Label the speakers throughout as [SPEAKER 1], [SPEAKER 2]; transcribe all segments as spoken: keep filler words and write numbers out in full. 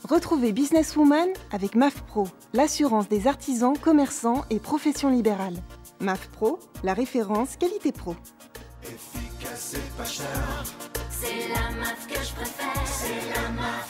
[SPEAKER 1] Retrouvez Businesswoman avec M A F Pro, l'assurance des artisans, commerçants et professions libérales. M A F Pro, la référence qualité pro.
[SPEAKER 2] Efficace et pas cher. C'est la M A F que je préfère. C'est la M A F.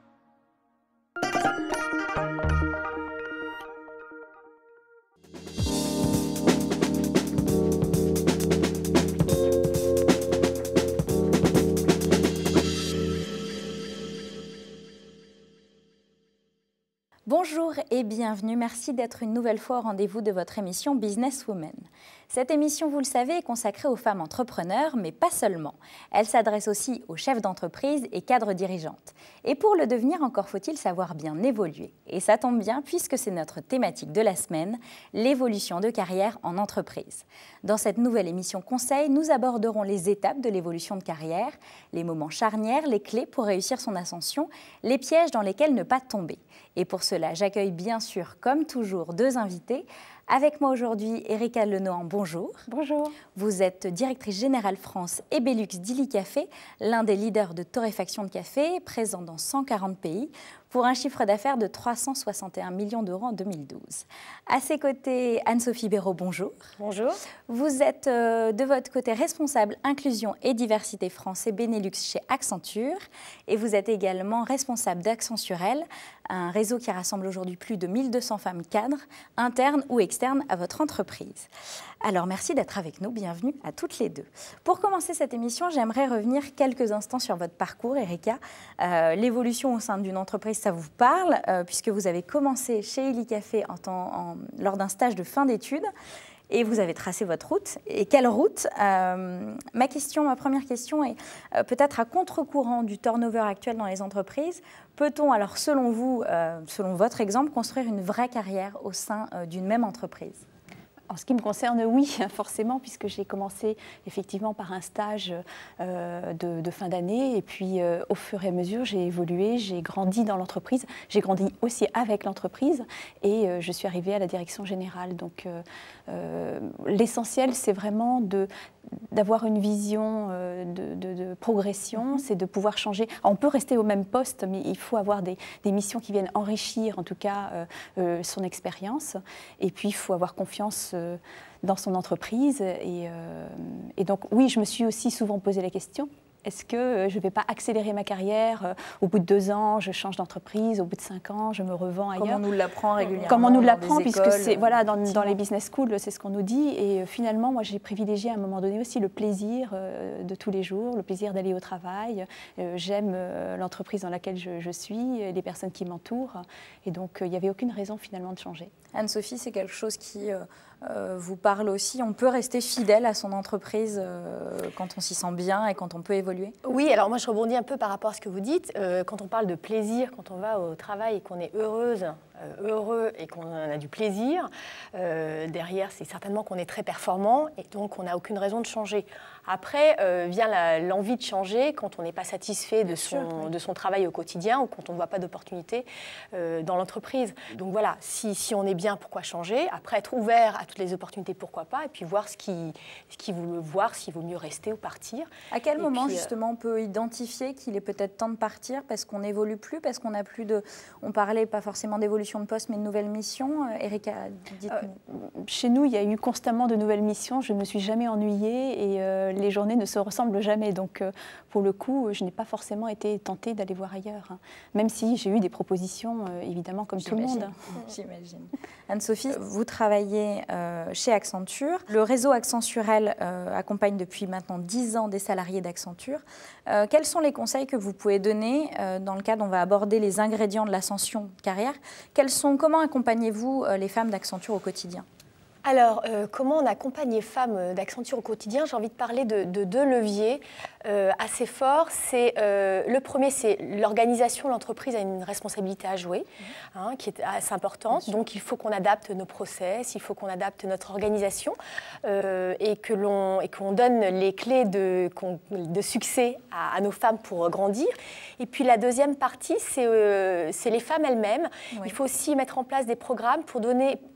[SPEAKER 3] Bonjour et bienvenue, merci d'être une nouvelle fois au rendez-vous de votre émission Businesswoman. Cette émission, vous le savez, est consacrée aux femmes entrepreneurs, mais pas seulement. Elle s'adresse aussi aux chefs d'entreprise et cadres dirigeantes. Et pour le devenir, encore faut-il savoir bien évoluer. Et ça tombe bien puisque c'est notre thématique de la semaine, l'évolution de carrière en entreprise. Dans cette nouvelle émission Conseil, nous aborderons les étapes de l'évolution de carrière, les moments charnières, les clés pour réussir son ascension, les pièges dans lesquels ne pas tomber. Et pour cela, j'accueille bien sûr, comme toujours, deux invités. Avec moi aujourd'hui, Erika Lenohan, bonjour.
[SPEAKER 4] Bonjour.
[SPEAKER 3] Vous êtes directrice générale France et Belux d'Illy Café, l'un des leaders de torréfaction de café, présent dans cent quarante pays, pour un chiffre d'affaires de trois cent soixante et un millions d'euros en deux mille douze. À ses côtés, Anne-Sophie Béraud, bonjour.
[SPEAKER 4] Bonjour.
[SPEAKER 3] Vous êtes euh, de votre côté responsable inclusion et diversité France et Benelux chez Accenture et vous êtes également responsable d'Accenturel, un réseau qui rassemble aujourd'hui plus de mille deux cents femmes cadres, internes ou externes à votre entreprise. Alors merci d'être avec nous, bienvenue à toutes les deux. Pour commencer cette émission, j'aimerais revenir quelques instants sur votre parcours, Erika. Euh, l'évolution au sein d'une entreprise, ça vous parle, euh, puisque vous avez commencé chez Illy Café en temps, en, lors d'un stage de fin d'études. Et vous avez tracé votre route. Et quelle route? euh, ma, question, ma première question est euh, peut-être à contre-courant du turnover actuel dans les entreprises. Peut-on alors, selon vous, euh, selon votre exemple, construire une vraie carrière au sein euh, d'une même entreprise?
[SPEAKER 4] En ce qui me concerne, oui, forcément, puisque j'ai commencé effectivement par un stage euh, de, de fin d'année. Et puis, euh, au fur et à mesure, j'ai évolué, j'ai grandi dans l'entreprise. J'ai grandi aussi avec l'entreprise et euh, je suis arrivée à la direction générale. Donc, euh, euh, l'essentiel, c'est vraiment de... d'avoir une vision euh, de, de, de progression, c'est de pouvoir changer. Alors, on peut rester au même poste, mais il faut avoir des, des missions qui viennent enrichir, en tout cas, euh, euh, son expérience. Et puis, il faut avoir confiance euh, dans son entreprise. Et, euh, et donc, oui, je me suis aussi souvent posé la question. Est-ce que je ne vais pas accélérer ma carrière? Au bout de deux ans, je change d'entreprise. Au bout de cinq ans, je me revends ailleurs.
[SPEAKER 3] Comme on nous l'apprend régulièrement.
[SPEAKER 4] Comme on nous l'apprend, puisque c'est voilà, dans, dans les business schools, c'est ce qu'on nous dit. Et finalement, moi, j'ai privilégié à un moment donné aussi le plaisir euh, de tous les jours, le plaisir d'aller au travail. Euh, J'aime euh, l'entreprise dans laquelle je, je suis, les personnes qui m'entourent. Et donc, euh, il n'y avait aucune raison finalement de changer.
[SPEAKER 3] Anne-Sophie, c'est quelque chose qui euh, euh, vous parle aussi. On peut rester fidèle à son entreprise euh, quand on s'y sent bien et quand on peut évoluer?
[SPEAKER 5] Oui, alors moi je rebondis un peu par rapport à ce que vous dites. Euh, quand on parle de plaisir, quand on va au travail et qu'on est heureuse, euh, heureux et qu'on a du plaisir, euh, derrière c'est certainement qu'on est très performant et donc on n'a aucune raison de changer. Après euh, vient l'envie de changer quand on n'est pas satisfait de son, sûr, oui. de son travail au quotidien ou quand on ne voit pas d'opportunité euh, dans l'entreprise. Donc voilà, si, si on est bien, pourquoi changer? Après être ouvert à toutes les opportunités, pourquoi pas? Et puis voir ce qui, ce qui vaut, voir s'il vaut mieux rester ou partir.
[SPEAKER 3] À quel
[SPEAKER 5] et
[SPEAKER 3] moment
[SPEAKER 5] puis,
[SPEAKER 3] justement on peut identifier qu'il est peut-être temps de partir parce qu'on n'évolue plus, parce qu'on n'a plus de... On parlait pas forcément d'évolution de poste mais de nouvelles missions. Euh, Erika, dites-nous.
[SPEAKER 4] Euh, chez nous, il y a eu constamment de nouvelles missions. Je ne me suis jamais ennuyée et euh, les journées ne se ressemblent jamais. Donc euh, pour le coup, je n'ai pas forcément été tentée d'aller voir ailleurs. Hein. Même si j'ai eu des propositions, euh, évidemment, comme tout le monde.
[SPEAKER 3] J'imagine. Anne-Sophie, vous travaillez euh, chez Accenture. Le réseau Accenturel euh, accompagne depuis maintenant dix ans des salariés d'Accenture. Euh, quels sont les conseils que vous pouvez donner euh, dans le cadre, on va aborder les ingrédients de l'ascension de carrière. Quels sont, comment accompagnez-vous euh, les femmes d'Accenture au quotidien?
[SPEAKER 5] Alors, euh, comment on accompagne les femmes d'Accenture au quotidien? J'ai envie de parler de, de deux leviers euh, assez forts. C'est, euh, le premier, c'est l'organisation. L'entreprise a une responsabilité à jouer, hein, qui est assez importante. Donc, il faut qu'on adapte nos process, il faut qu'on adapte notre organisation euh, et que l'on et qu'on donne les clés de, de succès à, à nos femmes pour grandir. Et puis, la deuxième partie, c'est euh, c'est les femmes elles-mêmes. Oui. Il faut aussi mettre en place des programmes pour donner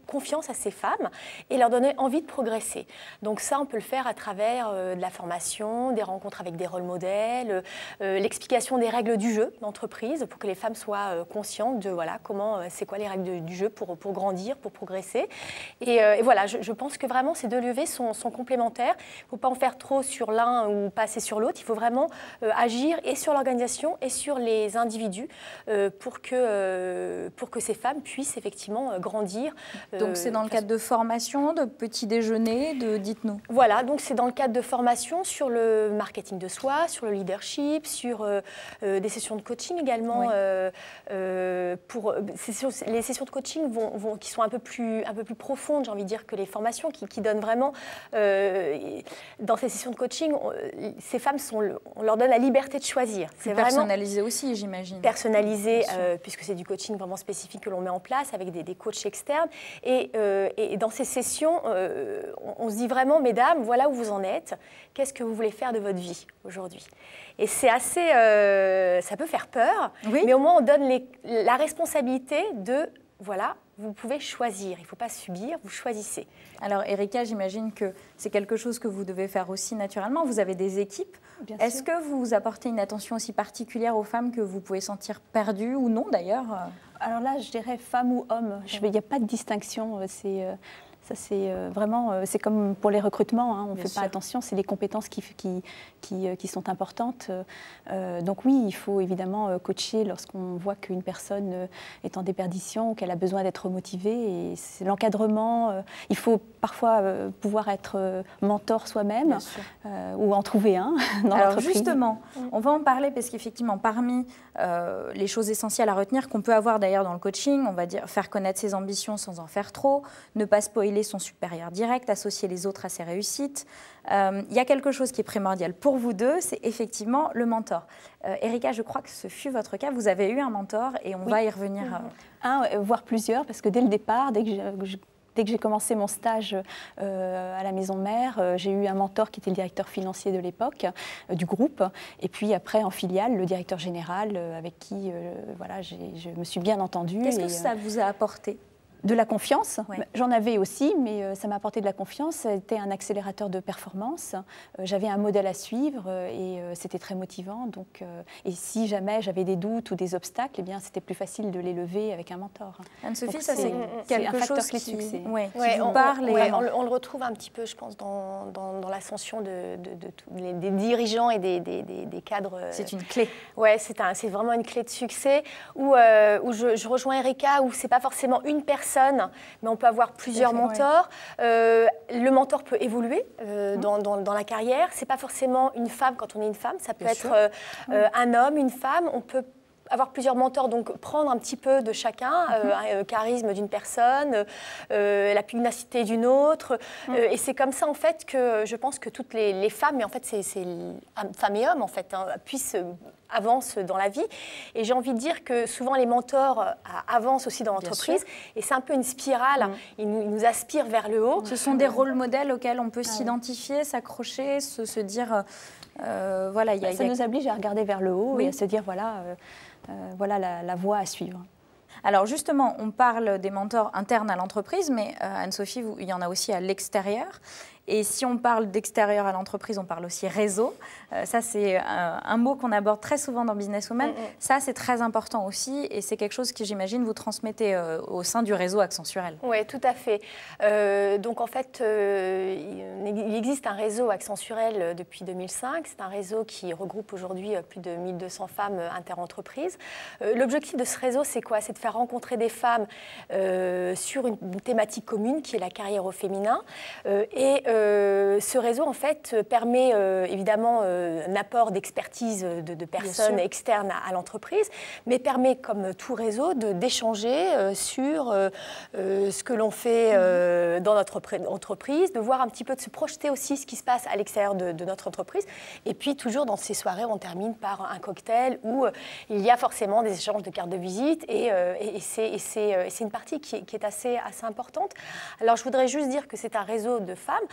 [SPEAKER 5] confiance à ces femmes et leur donner envie de progresser. Donc ça, on peut le faire à travers euh, de la formation, des rencontres avec des rôles modèles, euh, l'explication des règles du jeu d'entreprise pour que les femmes soient euh, conscientes de voilà, comment, euh, c'est quoi les règles de, du jeu pour, pour grandir, pour progresser. Et, euh, et voilà, je, je pense que vraiment ces deux leviers sont, sont complémentaires. Il ne faut pas en faire trop sur l'un ou pas assez sur l'autre. Il faut vraiment euh, agir et sur l'organisation et sur les individus euh, pour, que, euh, pour que ces femmes puissent effectivement euh, grandir. Euh,
[SPEAKER 3] donc c'est dans le cadre de formation, de petits déjeuners, de dites-nous.
[SPEAKER 5] Voilà, donc c'est dans le cadre de formation sur le marketing de soi, sur le leadership, sur euh, euh, des sessions de coaching également. Oui. Euh, euh, pour, les sessions de coaching vont, vont, qui sont un peu plus, un peu plus profondes, j'ai envie de dire, que les formations, qui, qui donnent vraiment... Euh, dans ces sessions de coaching, on, ces femmes, sont, on leur donne la liberté de choisir.
[SPEAKER 3] C'est personnalisé aussi, j'imagine.
[SPEAKER 5] Personnalisé, euh, puisque c'est du coaching vraiment spécifique que l'on met en place avec des, des coachs externes. Et, euh, et dans ces sessions, euh, on, on se dit vraiment, mesdames, voilà où vous en êtes. Qu'est-ce que vous voulez faire de votre vie aujourd'hui? Et c'est assez... Euh, ça peut faire peur, oui. mais au moins on donne les, la responsabilité de... Voilà, vous pouvez choisir, il ne faut pas subir, vous choisissez.
[SPEAKER 3] Alors Erika, j'imagine que c'est quelque chose que vous devez faire aussi naturellement. Vous avez des équipes. Est-ce que vous apportez une attention aussi particulière aux femmes que vous pouvez sentir perdues ou non d'ailleurs?
[SPEAKER 4] Alors là, je dirais femme ou homme. Il n'y a pas de distinction. C'est... Euh... Ça, c'est euh, vraiment, euh, c'est comme pour les recrutements, hein, on ne fait sûr. pas attention, c'est les compétences qui, qui, qui, euh, qui sont importantes. Euh, donc oui, il faut évidemment euh, coacher lorsqu'on voit qu'une personne euh, est en déperdition ou qu'elle a besoin d'être motivée. Et c'est l'encadrement, euh, il faut parfois euh, pouvoir être euh, mentor soi-même euh, ou en trouver un dans
[SPEAKER 3] Alors
[SPEAKER 4] l'entreprise.
[SPEAKER 3] Justement, on va en parler parce qu'effectivement, parmi euh, les choses essentielles à retenir, qu'on peut avoir d'ailleurs dans le coaching, on va dire faire connaître ses ambitions sans en faire trop, ne pas spoiler son supérieur direct, associer les autres à ses réussites. Euh, il y a quelque chose qui est primordial pour vous deux, c'est effectivement le mentor. Euh, Erika, je crois que ce fut votre cas, vous avez eu un mentor et on oui. va y revenir.
[SPEAKER 4] Mmh. Un, voire plusieurs, parce que dès le départ, dès que je... Dès que j'ai commencé mon stage euh, à la maison mère, euh, j'ai eu un mentor qui était le directeur financier de l'époque, euh, du groupe. Et puis après, en filiale, le directeur général euh, avec qui euh, voilà, je me suis bien entendue.
[SPEAKER 3] Qu'est-ce que
[SPEAKER 4] et,
[SPEAKER 3] ça vous a apporté ?
[SPEAKER 4] De la confiance, ouais. J'en avais aussi, mais euh, ça m'a apporté de la confiance. C'était un accélérateur de performance. Euh, j'avais un modèle à suivre euh, et euh, c'était très motivant. Donc, euh, et si jamais j'avais des doutes ou des obstacles, eh bien, c'était plus facile de les lever avec un mentor.
[SPEAKER 3] Anne-Sophie, ça c'est quelque
[SPEAKER 4] un facteur
[SPEAKER 3] chose
[SPEAKER 4] clé
[SPEAKER 3] qui,
[SPEAKER 4] de succès.
[SPEAKER 3] Ouais, qui
[SPEAKER 5] ouais,
[SPEAKER 3] vous
[SPEAKER 5] on,
[SPEAKER 3] parle.
[SPEAKER 5] Ouais,
[SPEAKER 3] et...
[SPEAKER 5] on, on le retrouve un petit peu, je pense, dans, dans, dans l'ascension de, de, de, de, les, des dirigeants et des, des, des, des cadres.
[SPEAKER 3] C'est une clé.
[SPEAKER 5] Ouais, c'est un, c'est vraiment une clé de succès où, euh, où je, je rejoins Erika, où c'est pas forcément une personne, mais on peut avoir plusieurs fait, mentors. Ouais. Euh, le mentor peut évoluer euh, mmh. dans, dans, dans la carrière. C'est pas forcément une femme quand on est une femme. Ça peut Bien être euh, mmh. euh, un homme, une femme. On peut avoir plusieurs mentors, donc prendre un petit peu de chacun, mmh. euh, un charisme d'une personne, euh, la pugnacité d'une autre. Mmh. Euh, et c'est comme ça, en fait, que je pense que toutes les, les femmes, mais en fait, c'est, c'est femmes et hommes, en fait, hein, puissent avancent dans la vie. Et j'ai envie de dire que souvent, les mentors euh, avancent aussi dans l'entreprise. Et c'est un peu une spirale. Mmh. Ils, nous, ils nous aspirent vers le haut.
[SPEAKER 3] Ce sont des rôles modèles auxquels on peut ah, s'identifier, oui. s'accrocher, se, se dire... Euh, voilà, y a,
[SPEAKER 4] ça
[SPEAKER 3] y a...
[SPEAKER 4] nous oblige à regarder vers le haut oui. et à se dire, voilà, euh, euh, voilà la, la voie à suivre.
[SPEAKER 3] Alors justement, on parle des mentors internes à l'entreprise, mais euh, Anne-Sophie, il y en a aussi à l'extérieur. Et si on parle d'extérieur à l'entreprise, on parle aussi réseau. Euh, ça, c'est un, un mot qu'on aborde très souvent dans Business Woman. Mm-hmm. Ça, c'est très important aussi et c'est quelque chose que j'imagine vous transmettez euh, au sein du réseau Accenturel.
[SPEAKER 5] Oui, tout à fait. Euh, donc en fait, euh, il existe un réseau Accenturel depuis deux mille cinq. C'est un réseau qui regroupe aujourd'hui plus de mille deux cents femmes interentreprises. Euh, l'objectif de ce réseau, c'est quoi? C'est de faire rencontrer des femmes euh, sur une, une thématique commune qui est la carrière au féminin. Euh, et Euh, ce réseau, en fait, permet euh, évidemment euh, un apport d'expertise de, de personnes externes à, à l'entreprise, mais permet, comme tout réseau, de, d'échanger euh, sur euh, euh, ce que l'on fait euh, dans notre entreprise, de voir un petit peu, de se projeter aussi ce qui se passe à l'extérieur de, de notre entreprise. Et puis, toujours dans ces soirées, on termine par un cocktail où euh, il y a forcément des échanges de cartes de visite et, euh, et, et, c'est, et, c'est, et c'est une partie qui est, qui est assez, assez importante. Alors, je voudrais juste dire que c'est un réseau de femmes,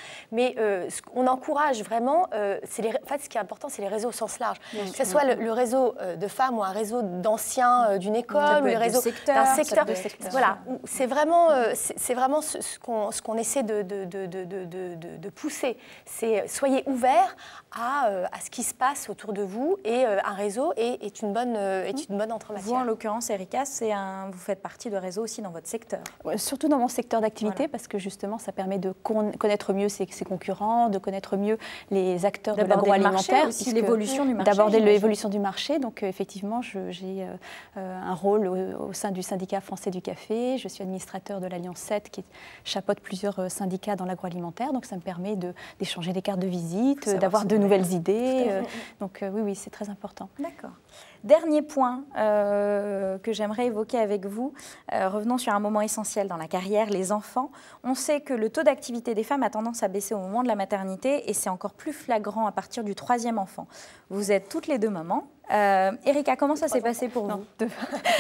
[SPEAKER 5] Mais euh, ce qu'on encourage vraiment, euh, c'est les, en fait, ce qui est important, c'est les réseaux au sens large. Bien que ce soit le, le réseau de femmes ou un réseau d'anciens euh, d'une école, ou le réseau d'un secteur. Voilà, c'est vraiment, euh, c'est vraiment ce, ce qu'on ce qu'on essaie de, de, de, de, de, de, de pousser. C'est soyez ouverts à, euh, à ce qui se passe autour de vous, et euh, un réseau est, est, une bonne, euh, est une bonne entrée en matière.
[SPEAKER 3] Vous, en l'occurrence, Erika, c'est un, vous faites partie de réseaux aussi dans votre secteur.
[SPEAKER 4] Ouais, surtout dans mon secteur d'activité, voilà. Parce que justement, ça permet de connaître mieux ses, ses concurrents, de connaître mieux les acteurs de l'agroalimentaire.
[SPEAKER 3] Aussi l'évolution du marché.
[SPEAKER 4] D'aborder l'évolution du marché. Donc, euh, effectivement, j'ai euh, un rôle au, au sein du syndicat français du café. Je suis administrateur de l'Alliance sept qui chapeaute plusieurs syndicats dans l'agroalimentaire. Donc, ça me permet d'échanger des cartes de visite, d'avoir de nouvelles idées. Euh, donc, euh, oui, oui, c'est très important.
[SPEAKER 3] D'accord. Dernier point euh, que j'aimerais évoquer avec vous, euh, revenons sur un moment essentiel dans la carrière, les enfants. On sait que le taux d'activité des femmes a tendance à baisser au moment de la maternité et c'est encore plus flagrant à partir du troisième enfant. Vous êtes toutes les deux mamans. Euh, Erika, comment ça s'est passé pour vous? Deux.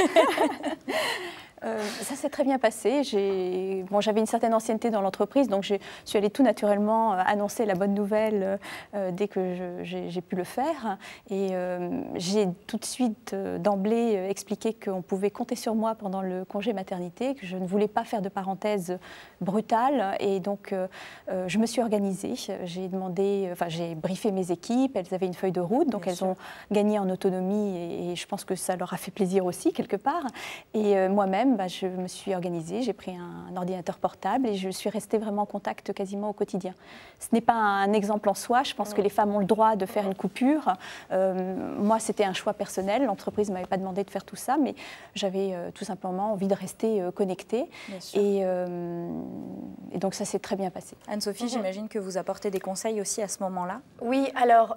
[SPEAKER 4] Euh, ça s'est très bien passé. J'avais bon, une certaine ancienneté dans l'entreprise, donc je suis allée tout naturellement annoncer la bonne nouvelle euh, dès que j'ai pu le faire. Et euh, j'ai tout de suite, euh, d'emblée, expliqué qu'on pouvait compter sur moi pendant le congé maternité, que je ne voulais pas faire de parenthèse brutale. Et donc, euh, euh, je me suis organisée. J'ai demandé, enfin, j'ai briefé mes équipes. Elles avaient une feuille de route, donc bien elles sûr. Ont gagné en autonomie. Et, et je pense que ça leur a fait plaisir aussi, quelque part. Et euh, moi-même, Bah, je me suis organisée, j'ai pris un, un ordinateur portable et je suis restée vraiment en contact quasiment au quotidien. Ce n'est pas un exemple en soi, je pense que les femmes ont le droit de faire une coupure. Euh, moi, c'était un choix personnel, l'entreprise ne m'avait pas demandé de faire tout ça, mais j'avais euh, tout simplement envie de rester euh, connectée. Et, euh, et donc ça s'est très bien passé.
[SPEAKER 3] Anne-Sophie, mm-hmm. j'imagine que vous apportez des conseils aussi à ce moment-là.
[SPEAKER 5] Oui, alors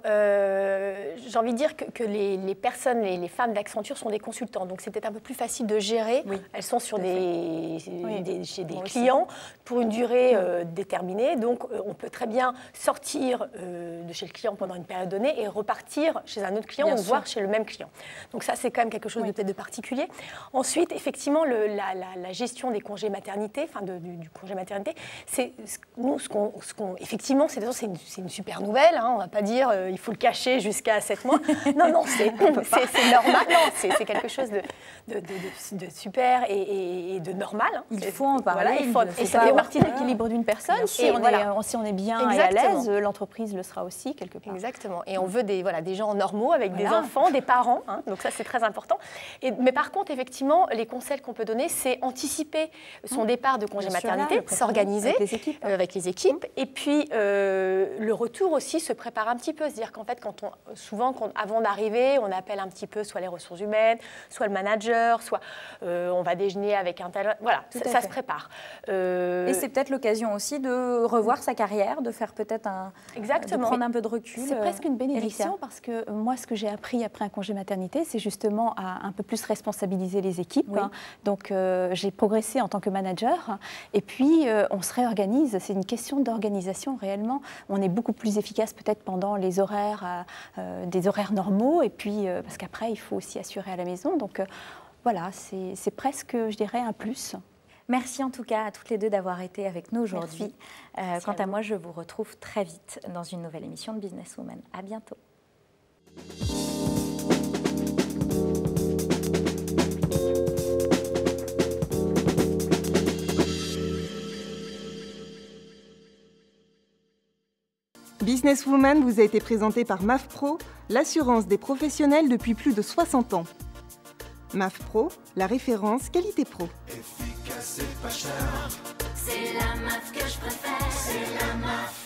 [SPEAKER 5] euh, j'ai envie de dire que, que les, les personnes, les, les femmes d'Accenture sont des consultants, donc c'est peut-être un peu plus facile de gérer. Oui. Elles sont sur des, oui. des, chez des Moi clients aussi. Pour une durée euh, déterminée. Donc, euh, on peut très bien sortir euh, de chez le client pendant une période donnée et repartir chez un autre client bien ou sûr. Voir chez le même client. Donc, ça, c'est quand même quelque chose oui. de peut-être de particulier. Ensuite, effectivement, le, la, la, la gestion des congés maternité, enfin de, du, du congé maternité, c'est nous, ce qu'on, ce qu'on, effectivement, c'est une, une super nouvelle. Hein, on ne va pas dire euh, il faut le cacher jusqu'à sept mois. Non, non, c'est normal. Non, c'est quelque chose de, de, de, de, de super. Et, Et, et de normal. Hein.
[SPEAKER 3] Il faut en parler.
[SPEAKER 5] Voilà, il faut,
[SPEAKER 4] et ça fait partie de l'équilibre d'une personne. Si on, voilà. est, si on est bien Exactement. Et à l'aise, l'entreprise le sera aussi quelque part.
[SPEAKER 5] Exactement. Et on veut des, voilà, des gens normaux avec voilà. des enfants, des parents. Hein. Donc ça, c'est très important. Et, mais par contre, effectivement, les conseils qu'on peut donner, c'est anticiper son départ de congé bien maternité, s'organiser avec les équipes. Euh, avec les équipes. Et puis, euh, le retour aussi se prépare un petit peu. C'est-à-dire qu'en fait, quand on, souvent, quand, avant d'arriver, on appelle un petit peu soit les ressources humaines, soit le manager, soit euh, on va déjeuner avec un tel... Voilà, ça, ça se prépare.
[SPEAKER 3] Euh... Et c'est peut-être l'occasion aussi de revoir sa carrière, de faire peut-être un...
[SPEAKER 5] Exactement.
[SPEAKER 3] De prendre un peu de recul.
[SPEAKER 4] C'est presque une bénédiction Erika. Parce que moi, ce que j'ai appris après un congé maternité, c'est justement à un peu plus responsabiliser les équipes. Oui. Hein. Donc, euh, j'ai progressé en tant que manager. Et puis, euh, on se réorganise. C'est une question d'organisation, réellement. On est beaucoup plus efficace peut-être pendant les horaires, euh, des horaires normaux. Et puis, euh, parce qu'après, il faut aussi assurer à la maison. Donc, euh, voilà, c'est presque, je dirais, un plus.
[SPEAKER 3] Merci en tout cas à toutes les deux d'avoir été avec nous aujourd'hui. Euh, quant à, à moi, je vous retrouve très vite dans une nouvelle émission de Business Woman. À bientôt.
[SPEAKER 1] Business Woman vous a été présenté par MAFPRO, l'assurance des professionnels depuis plus de soixante ans. MAFPRO, la référence qualité pro.
[SPEAKER 2] Efficace et pas cher. C'est la M A F que je préfère. C'est la M A F.